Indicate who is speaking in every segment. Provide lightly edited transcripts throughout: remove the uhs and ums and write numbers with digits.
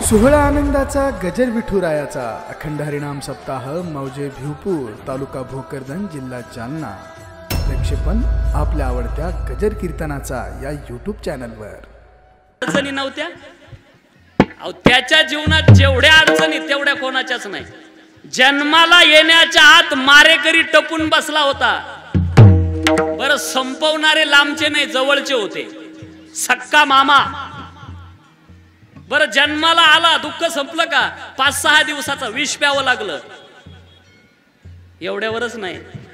Speaker 1: सोहळा आनंदाचा गजर विठुरायाचा अखंड हरिनाम सप्ताह मौजे भिवपूर तालुका भोकरदन जिल्हा जालना प्रक्षेपण आपल्या आवडत्या गजर कीर्तनाचा या यूट्यूब चॅनलवर।
Speaker 2: अडचणी नव्हत्या अहो त्याच्या जीवनात जेवढ्या अडचणी तेवढ्या कोणाच्याच नाही। जन्माला येण्याच्या आत मारेकरी टपून बसला होता। बरं संपवणारे लांबचे नाही जवळचे होते। सक्का मामा बरं जन्माला आला दुःख संपलं का 5-6 दिवसाचा विष प्यावं लागलं। एवढ्यावरच नाही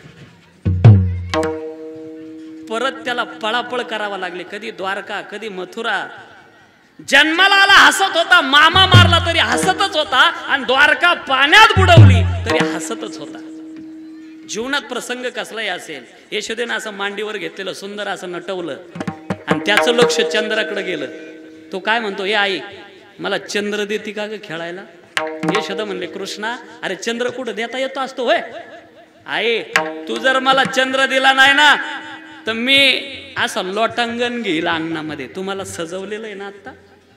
Speaker 2: परत त्याला पळापळ करावा लागली। कधी द्वारका कधी मथुरा। जन्माला आला हसत होता मामा मारला तरी हसतच होता आणि द्वारका पाण्यात बुडवली तरी हसतच होता। जीवनात प्रसंग कसलाही असेल यशोदेनं असं मांडीवर घेतलेलं सुंदर असं नटवलं आणि त्याचं लक्ष चंद्राकडे गेलं। तो काय म्हणतो हे आई मला चंद्र देती का ग खेळायला। यशोदा म्हणले कृष्णा अरे चंद्र कुठं देता येतो असतो होय। आई तू जर मला चंद्र दिला नाही ना तर मी असं लोटांगण घेईल अंगणामध्ये। तुम्हाला सजवलेलं आहे ना आता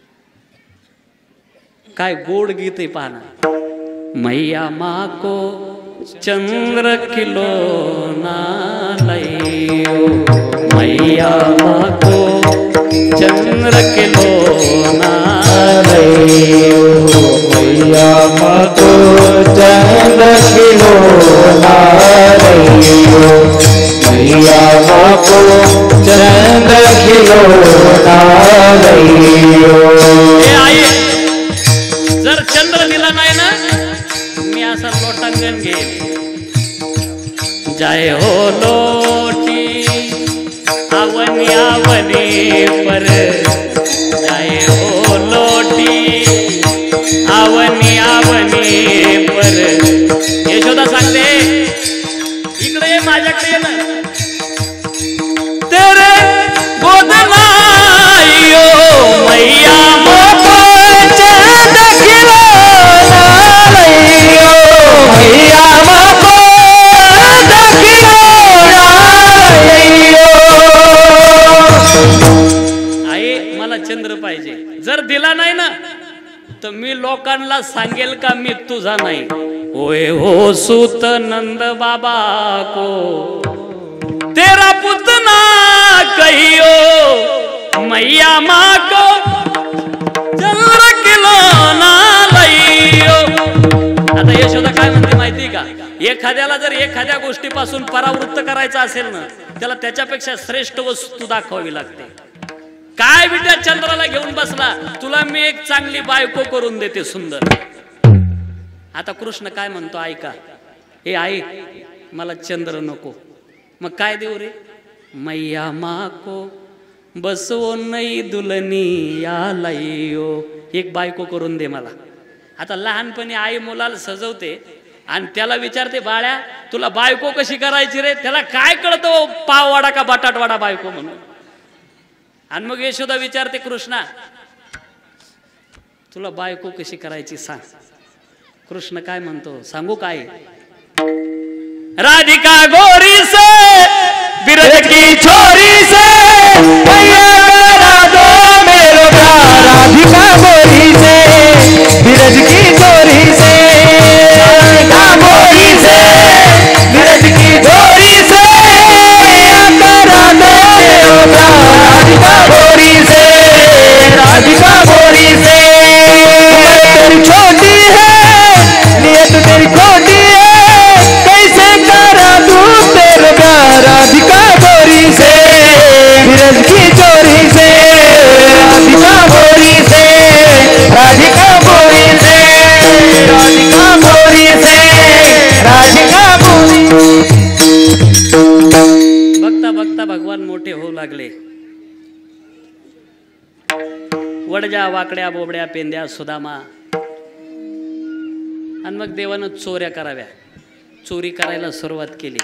Speaker 2: काय गोड गीत आहे पाहना। मैया माँ को चंद्र किलो ना लइयो मैया माँ को चंद्र किलो ना लइयो
Speaker 3: मैया माँ को चंद्र किलो ना लइयो मैया माँ को चंद्र किलो ना लइयो।
Speaker 2: जर चंद्र दिला नाही ना मी असं लोटांगण घेईल। जाय हो लोटी आवनी आवनी पर जाय हो लोटी आवनी आवनी पर। यशोदा सांगते इकडे ये माझ्याकडे ये ना। तेरे गोदना यो मैया
Speaker 3: माको चंद्र किलो ना लइयो मैया माको चंद्र किलो ना लइयो।
Speaker 2: आई मला चंद्र पाहिजे। जर दिला नाही ना तर मी लोकांना सांगेल का मी तुझा नाही। ओए हो सूत नंद बाबा को तेरा पुतना कहियो मैया माँ को चंद्र किलो ना लइयो। आता यशोदा काय म्हणते माहिती का एखाद्याला जर एखाद्या गोष्टीपासून परावृत्त करायचं असेल ना त्याला त्याच्यापेक्षा श्रेष्ठ वस्तू दाखवावी लागते। काय बिट्या चंद्राला घेऊन बसला तुला मी एक चांगली बायको करून देते सुंदर। आता कृष्ण काय म्हणतो ऐका हे आई मला चंद्र नको मग काय देऊ रे। मैया माँ को बसवो नई दुल्हनी या लइयो एक बायको करून दे मला। आता लहानपणी आई मुलाला सजवते आणि त्याला विचारते बाळ्या तुला बायको कशी करायची रे। त्याला काय कळतं पाववाडा का बटाटवाडा बायको म्हणून। आणि मग यशोदा विचारते कृष्णा तुला बायको कशी करायची सांग। कृष्ण काय म्हणतो सांगू काय। राधिका गोरी से बिरज की छोरी से
Speaker 3: मैया करा दो मेरो प्यार राधिका गोरी से बिरज की छोरी से राधिका गोरी से बिरज की छोरी से मैया करा दो मेरो प्यार राधिका गोरी से राधिका गोरी से। तेरी छोटी है नियत तेरी खोटी है कैसे करा दूं तेरे प्यार राधिका गोरी से बिरज की चोरी से राधिका गोरी से राधिका गोरी से राधिका गोरी से राधिका गोरी।
Speaker 2: बघता बघता भगवान मोठे होऊ लागले। वडजा वाकड्या बोबड्या पेंद्या सुदामा आणि मग देवानं चोऱ्या कराव्या चोरी करायला सुरुवात केली।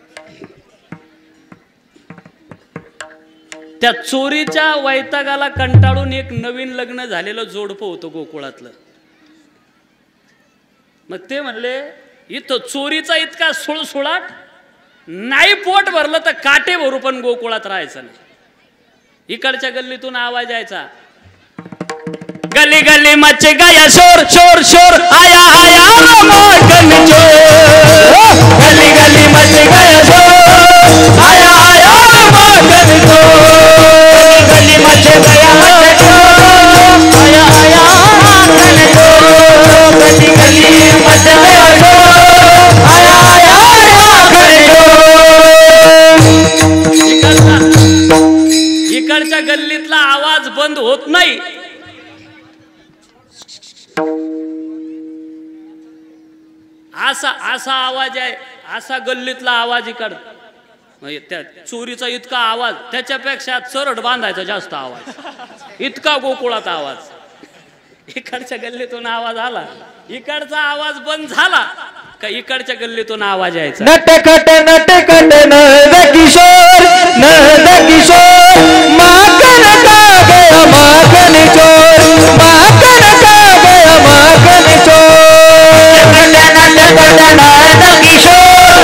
Speaker 2: त्या चोरीच्या वैतागाला कंटाळून एक नवीन लग्न झालेलं जोडपं होतं गोकुळातलं। मग ते म्हणले इथं चोरीचा इतका सुळसुळाट नाही पोट भरलं तर काटे भरू पण गोकुळात राहायचं नाही। इकडच्या गल्लीतून आवाज यायचा गली गली मच गया शोर शोर शोर आया आया माखन चोर
Speaker 3: गली गली मच गया शोर आया आया माखन चोर गली मच गया शोर आया आया माखन चोर गली गली मच गया शोर आया आया माखन चोर
Speaker 2: इकडच्या गल्लीतला आवाज बंद होत नाही. असा असा आवाज आहे, असा गल्लीतला आवाज इकड म्हणजे त्या चोरीचा इतका आवाज, त्याच्यापेक्षा चरड बांधायचा जास्त आवाज, इतका गोकुळात आवाज. इकडच्या गल्लीतून आवाज आला, इकडचा आवाज बंद झाला का इकडच्या गल्लीतून आवाज यायचा.
Speaker 3: नटखट नंद किशोर माखन का गया माखन चोर माखन का गया माखन चोर नटखट नंद किशोर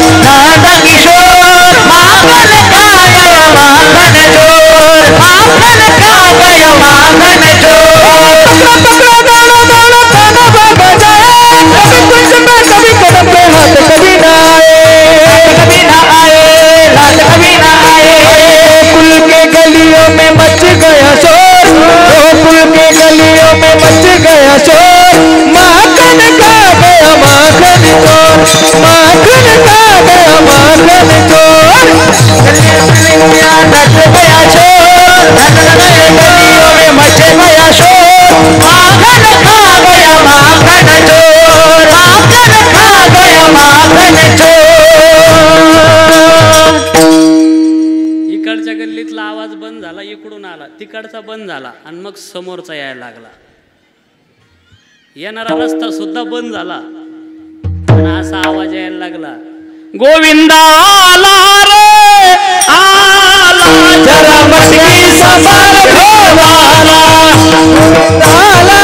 Speaker 3: माखन का गया माखन चोर माखन का गया माखन चोर पकड़ा पकड़ा दाना दाना दाना बजाए कभी कुछ में कभी कदम पे हाथ कभी ना आए लाल कभी ना आए कुल के गलियों में मच गया शोर कुल के गलियों में मच गया शोर माखन का गया माखन चोर माखन का गया माखन चोर मच गया शोर गलियों में मच गया शोर माखन खा गया माखन चोर माखन खा गया माखन चोर.
Speaker 2: इकडच्या गल्लीतला आवाज बंद झाला, इकडून आला, तिकडचा बंद झाला आणि मग समोरचा यायला लागला. येणारा रस्ता सुद्धा बंद झाला आणि असा आवाज यायला लागला, गोविंदा आला रे आला
Speaker 3: जरा मटकी संभाल खोवाला आला.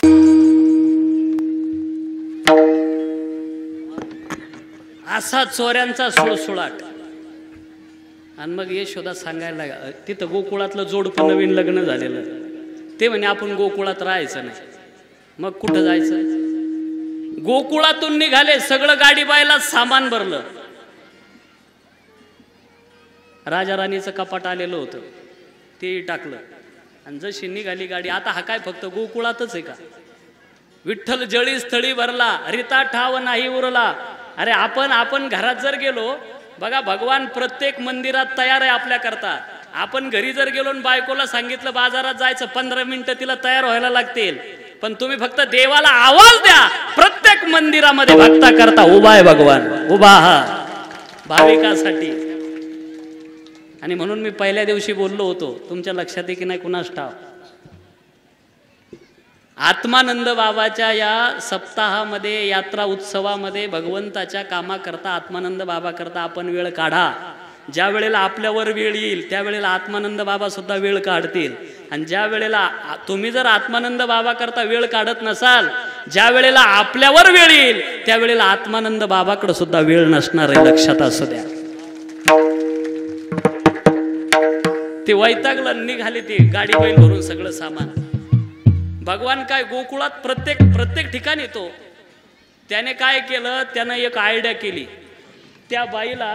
Speaker 2: असा चोऱ्यांचा सुळसुळाट. आणि मग यशोदा सांगायला लागला, तिथं गोकुळातलं जोडपं नवीन लग्न झालेलं, ते म्हणे आपण गोकुळात राहायचं नाही. मग कुठं जायचं? गोकुळातून निघाले, सगळं गाडी बायला सामान भरलं. राजा राणीचं कपाट आलेलं होतं, तेही टाकलं आणि जशी निघाली गाडी. आता हा काय फक्त गोकुळातच आहे का? विठ्ठल जळी स्थळी भरला, रिता ठाव नाही उरला. अरे आपण घरात जर गेलो, बघा भगवान प्रत्येक मंदिरात तयार आहे आपल्या करता. आपण घरी जर गेलो आणि बायकोला सांगितलं बाजारात जायचं, 15 मिनिटं तिला तयार व्हायला लागतील. पण तुम्ही फक्त देवाला आवाज द्या, प्रत्येक मंदिरामध्ये भक्ता करता उभा आहे भगवान, उभा हा भाविकासाठी. आणि म्हणून मी पहिल्या दिवशी बोललो होतो, तुमच्या लक्षात आहे की नाही कुणास ठाव, आत्मानंद बाबाच्या या सप्ताहामध्ये, यात्रा उत्सवामध्ये भगवंताच्या कामाकरता, आत्मानंद बाबा करता आपण वेळ काढा. ज्या वेळेला आपल्यावर वेळ येईल त्यावेळेला आत्मानंद बाबा सुद्धा वेळ काढतील. आणि ज्या वेळेला तुम्ही जर आत्मानंद बाबा करता वेळ काढत नसाल, ज्या वेळेला आपल्यावर वेळ येईल त्यावेळेला आत्मानंद बाबाकडे सुद्धा वेळ नसणार आहे, लक्षात असू द्या. ते वैतागलं, निघाले ते गाडी बैल भरून सगळं सामान. भगवान काय गोकुळात प्रत्येक ठिकाणी येतो. त्याने काय केलं, त्यानं एक आयडिया केली. त्या बाईला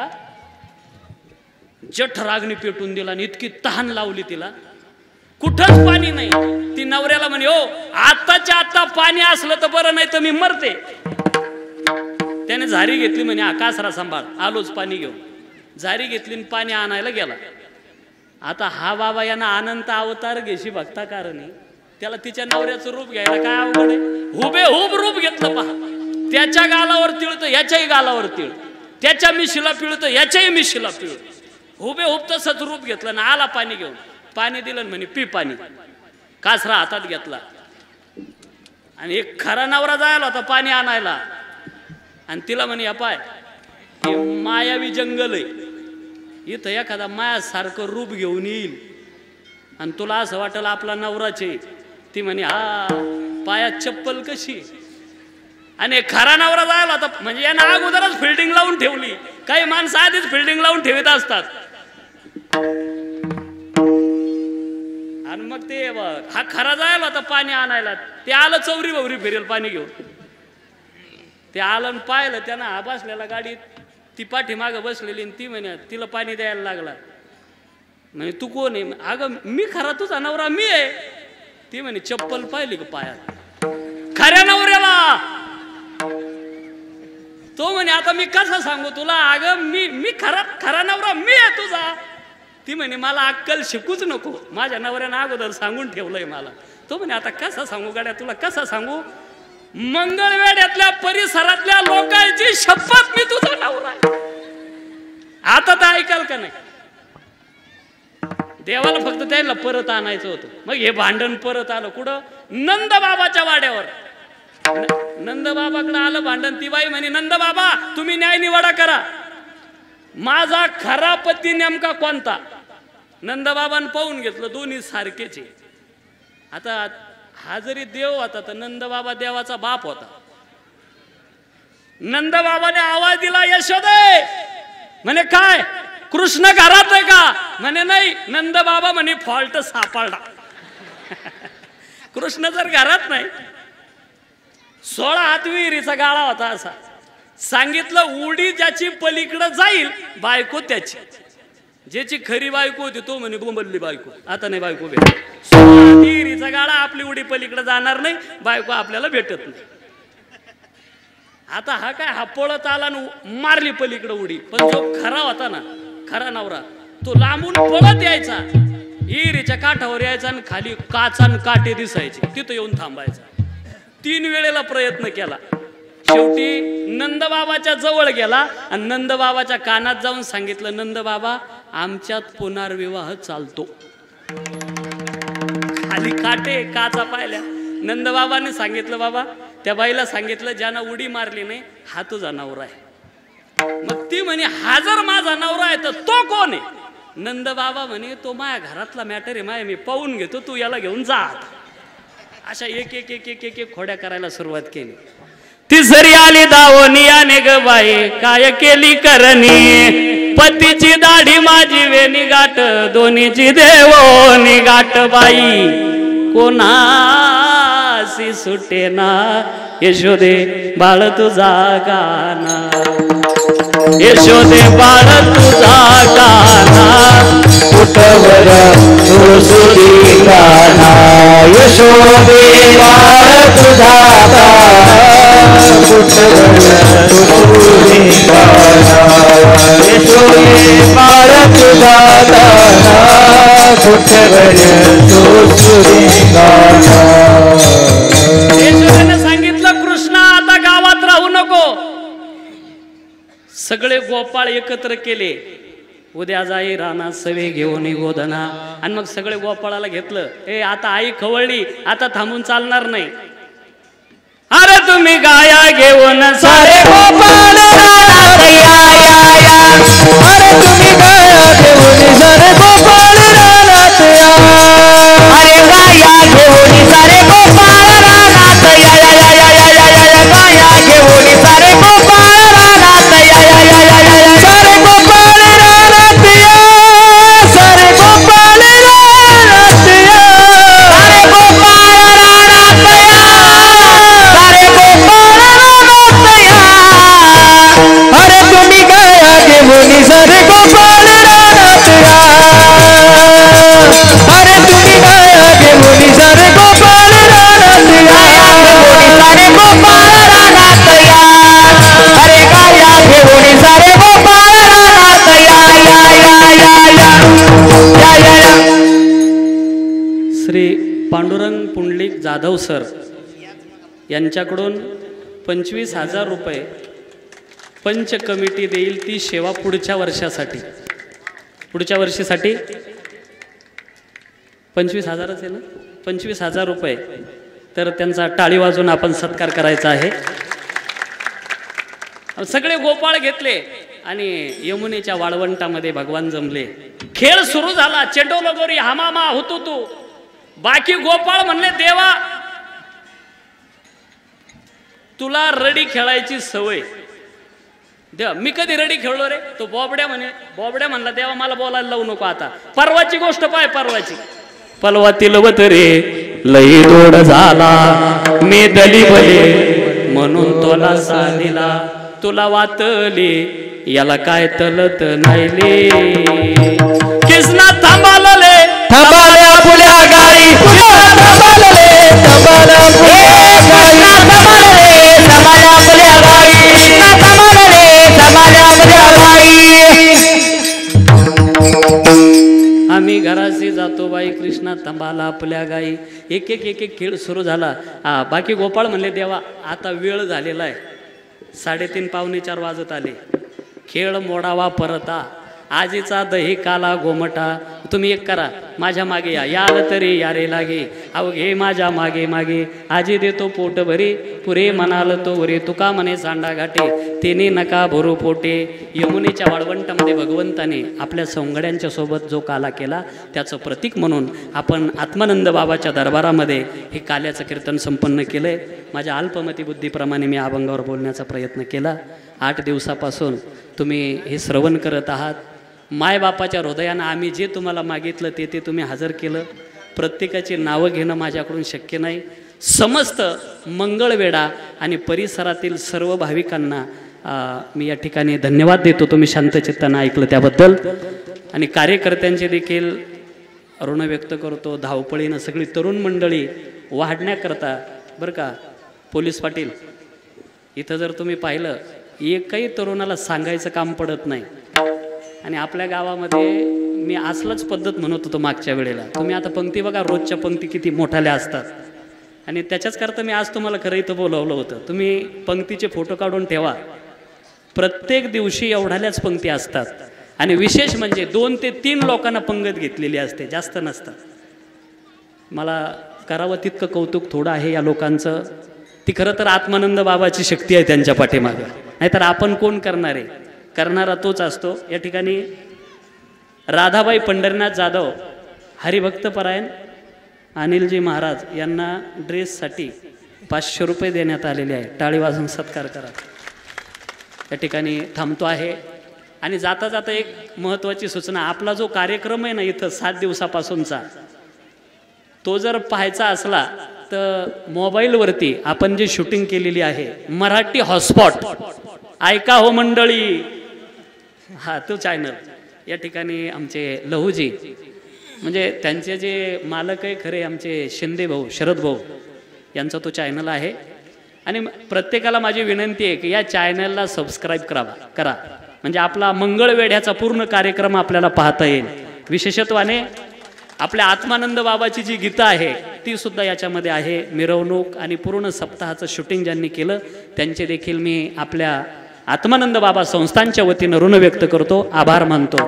Speaker 2: जठराग्नी पेटून दिला आणि इतकी तहान लावली तिला, कुठंच पाणी नाही. ती नवऱ्याला म्हणे, हो आताच्या आता पाणी असलं तर बरं, नाही तर मी मरते. त्याने झारी घेतली, म्हणे हा कासरा सांभाळ, आलोच पाणी घेऊन. झारी घेतली आणि पाणी आणायला गेला. आता हा बाबा यांना अनंत अवतार घेशी भक्ता कारणी, त्याला तिच्या नवऱ्याचं रूप घ्यायला काय अवघड आहे. हुबेहूब रूप घेतलं पहा. त्याच्या गालावर तिळतं, याच्याही गालावर तिळ, त्याच्या मिशीला पिळतं, याच्याही मिशीला पिळ, हुबेहूब तसंच रूप घेतलं ना आला पाणी घेऊन. पाणी दिलं म्हणे पी पाणी. कासरा हातात घेतला आणि एक खरा नवरा जायला होता पाणी आणायला, आणि तिला म्हणे पाय हे मायावी जंगल आहे, इथं एखादा मायासारखं रूप घेऊन येईल आणि तुला असं वाटेल आपला नवराचे. ती म्हणे हा पायात चप्पल कशी. आणि खरा नवरा जायला होता, म्हणजे यानं अगोदरच फिल्डिंग लावून ठेवली. काही माणसं आधीच फिल्डिंग लावून ठेवत असतात. आणि मग ते हा खरा जायला होता पाणी आणायला, ते आलं चौरी भवरी फिरेल पाणी घेऊन. ते आलं आणि पाहिलं त्यानं, हा बसलेला गाडीत, ती पाठीमागं बसलेली आणि ती म्हणे तिला पाणी द्यायला लागला. म्हणे तू कोण आहे? अगं मी खरा तुझा नवरा मी आहे. ती म्हणे चप्पल पाहिली का पायात? खऱ्या नवऱ्याला. तो म्हणे आता मी कसं सांगू तुला? अगं मी खरा नवरा मी आहे तुझा. ती म्हणे मला अक्कल शिकूच नको, माझ्या नवऱ्यानं अगोदर सांगून ठेवलंय मला. तो म्हणे आता कसं सांगू गाड्या तुला, कसं सांगू? मंगळवेढ्यातल्या परिसरातल्या लोकांची शपथ मी तुझा नवरा आहे. आता तर ऐकाल का नाही? देवाला फक्त त्याला परत आणायचं होतं. मग हे भांडण परत आलं कुठं? नंदबाबाच्या वाड्यावर. नंदबाबाकडे आलं भांडण. ती बाई म्हणे नंदबाबा तुम्ही न्याय निवाडा करा, माझा खरा पती नेमका कोणता? नंदबाबांनी पाहून घेतलं, दोन्ही सारखेच आहे. आता हा जरी देव होता तर नंदबाबा देवाचा बाप होता. नंदबाबाने आवाज दिला, यशोदे. म्हणे काय? कृष्ण घरात आहे का? म्हणे नाही. नंदबाबा म्हणे फॉल्ट सापडला. कृष्ण जर घरात नाही. 16 हात विहिरीचा गाळा होता असा. सांगितलं उडी ज्याची पलीकडे जाईल बायको त्याची. ज्याची खरी बायको होती तो म्हणे बोंबलली बायको, आता नाही बायको भेट. 16 विहिरीचा गाळा, आपली उडी पलीकडे जाणार नाही, बायको आपल्याला भेटत नाही. आता हा काय, हा पळत आला आणि मारली पलीकडे उडी. पण जो खरा होता ना, खरा नवरा, तो लांबून पळत यायचा, विहिरीच्या काठावर यायचा आणि खाली काचान काटे दिसायचे, तिथं येऊन थांबायचा. 3 वेळेला प्रयत्न केला. शेवटी नंदबाबाच्या जवळ गेला आणि नंदबाबाच्या कानात जाऊन सांगितलं, नंदबाबा आमच्यात पुनर्विवाह चालतो. खाली काटे काचा पाहिल्या. नंदबाबाने सांगितलं, बाबा त्या बाईला सांगितलं ज्यानं उडी मारली नाही हा तुझा नवरा आहे. मग ती म्हणे हा जर माझा नवरा आहे तर तो कोण आहे? नंदबाबा म्हणे तो माझ्या घरातला मॅटर आहे, माय मी पाहून घेतो, तू याला घेऊन जा. अशा एक एक एक एक एक खोड्या करायला सुरुवात केली. तिसरी आली दावणीयाने ग बाई, काय केली करणी, पतीची दाढी माझी वेणी गाठ, दोन्हीची देवोनी गाठ बाई, कोणासी सुटेना यशोदे बाळ तुझा गाना, यशोदे बाळ तुझा गाना,
Speaker 3: कुठवर तुळशी गाना, यशोदे बाळ तुझा गाना, कुठवर तुळशी गाना, यशोदे बाळ तुझा गाना, कुठवर तुळशी गाना.
Speaker 2: यशोदेने सांगितलं कृष्णा आता गावात राहू नको. सगळे गोपाळ एकत्र केले. उद्या जाई राणा सवे घेऊन गोधना. आणि मग सगळे गोपाळाला घेतलं. ए आता आई खवळली, आता थांबून चालणार नाही. अरे तुम्ही गाया घेऊन सारे
Speaker 3: गोपाळ रानात या या या, अरे तुम्ही गाया घेऊन सारे गोपाळ रानात या, अरे गाया घेऊन सारे गोपाळ रानात या या या या या या या, गाया घेऊन सारे गोपाळ रानात या या या या या, सारे गोपाळ रानात या, सारे गोपाळ रानात या, सारे गोपाळ रानात या, सारे गोपाळ रानात या, अरे तुम्ही गाया घेऊन सारे गोपाळ रानात या, अरे तुम्ही गाया घेऊन सारे गोपाळ रानात या, सारे गोपाळ रानात या, अरे गाया घेऊन सारे गोपाळ रानात या या या या या या या.
Speaker 2: श्री पांडुरंग पुंडलिक जाधव सर यांच्याकडून 25,000 रुपये पंच कमिटी देईल. ती सेवा पुढच्या वर्षासाठी, पुढच्या वर्षीसाठी 25,000 आहे ना, 25,000 रुपये. तर त्यांचा टाळी वाजून आपण सत्कार करायचा आहे. सगळे गोपाळ घेतले आणि यमुनेच्या वाळवंटामध्ये भगवान जमले. खेळ सुरू झाला. चेंडो लगोरी हमामा होतो तू. बाकी गोपाळ म्हणले देवा तुला रडी खेळायची सवय. देवा मी कधी रडी खेळलो रे? तो बॉबड्या म्हणे. बॉबड्या म्हणला देवा मला बोलायला लावू नको आता. परवाची गोष्ट पाय, पलवातील वतरे लई दोड झाला मी दली भले म्हणून तोला साधीला तुला वातले याला काय तलत नाहीले कृष्णा थांबालले
Speaker 3: थांबाल्या फुल्या गाई थांबालले थांबाल्या फुल्या गाई थांबाल्या फुल्या गाई थांबाल्या फुल्या गाई
Speaker 2: आम्ही घराशी जातो बाई कृष्णा थांबाला आपल्या गाई एक एक एक एक खेळ सुरू झाला. बाकी गोपाळ म्हणले देवा आता वेळ झालेला आहे 3:30 पावणे 4 वाजत आले खेळ मोडावा परता आजीचा दही काला गोमटा तुम्ही एक करा माझ्या मागे याल तरी यारे लागे अहो घे माझ्या मागे मागे आजी देतो पोट भरी पुरे म्हणाल तो वरे तुका म्हणे सांडा घाटे तिने नका भरू पोटे यमुनेच्या वाळवंटामध्ये भगवंताने आपल्या सौंगड्यांच्या सोबत जो काला केला त्याचं प्रतीक म्हणून आपण आत्मानंद बाबाच्या दरबारामध्ये हे काल्याचं कीर्तन संपन्न केलंय. माझ्या अल्पमती बुद्धीप्रमाणे मी अभंगावर बोलण्याचा प्रयत्न केला. 8 दिवसापासून तुम्ही हे श्रवण करत आहात. मायबापाच्या हृदयानं आम्ही जे तुम्हाला मागितलं ते तुम्ही हजर केलं. प्रत्येकाची नावं घेणं माझ्याकडून शक्य नाही. समस्त मंगळवेढा आणि परिसरातील सर्व भाविकांना मी या ठिकाणी धन्यवाद देतो. तुम्ही शांतचित्तानं ऐकलं त्याबद्दल. आणि कार्यकर्त्यांचे देखील ऋण व्यक्त करतो. धावपळीनं सगळी तरुण मंडळी वाढण्याकरता बरं का पोलीस पाटील इथं जर तुम्ही पाहिलं एकही तरुणाला सांगायचं काम पडत नाही. आणि आपल्या गावामध्ये मी असलंच पद्धत म्हणत होतो मागच्या वेळेला. तुम्ही आता पंक्ती बघा रोजच्या पंक्ती किती मोठ्याल्या असतात. आणि त्याच्याच करता मी आज तुम्हाला खरं इथं बोलावलं होतं. तुम्ही पंक्तीचे फोटो काढून ठेवा. प्रत्येक दिवशी एवढ्याल्याच पंक्ती असतात. आणि विशेष म्हणजे 2 ते 3 लोकांना पंगत घेतलेली असते जास्त नसतात. मला करावं तितकं कौतुक थोडं आहे या लोकांचं. ती खरं तर आत्मानंद बाबाची शक्ती आहे त्यांच्या पाठीमागं. नाहीतर आपण कोण करणार आहे करणारा तोच असतो. या ठिकाणी राधाबाई पंढरीनाथ जाधव हरिभक्तपरायण अनिलजी महाराज यांना ड्रेससाठी 500 रुपये देण्यात आलेले आहे. टाळी वाजून सत्कार करा. या ठिकाणी थांबतो आहे. आणि जाता जाता एक महत्त्वाची सूचना. आपला जो कार्यक्रम आहे ना इथं 7 दिवसापासूनचा तो जर पाहायचा असला तर मोबाईलवरती आपण जी शूटिंग केलेली आहे मराठी हॉटस्पॉट ऐका हो मंडळी हा तो चॅनल. या ठिकाणी आमचे लहूजी म्हणजे त्यांचे जे मालक आहे खरे आमचे शिंदे भाऊ शरद भाऊ यांचा तो चॅनल आहे. आणि प्रत्येकाला माझी विनंती आहे की या चॅनलला सबस्क्राईब करा म्हणजे आपला मंगळवेढ्याचा पूर्ण कार्यक्रम आपल्याला पाहता येईल. विशेषत्वाने आपल्या आत्मानंद बाबाची जी गीता आहे ती सुद्धा याच्यामध्ये आहे. मिरवणूक आणि पूर्ण सप्ताहाचं शूटिंग ज्यांनी केलं त्यांचे देखील मी आपल्या आत्मानंद बाबा संस्थांच्या वतीनं ऋण व्यक्त करतो. आभार मानतो.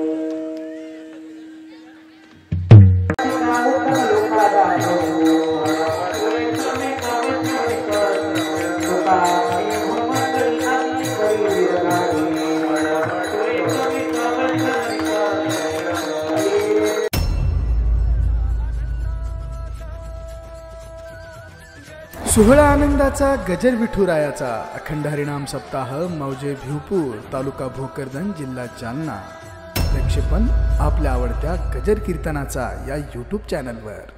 Speaker 1: सोहळा आनंदाचा गजर विठुरायाचा अखंड हरिनाम सप्ताह मौजे भिवपूर तालुका भोकरदन जिल्हा जालना. प्रक्षेपण आपल्या आवडत्या गजर कीर्तनाचा या यूट्यूब चॅनलवर.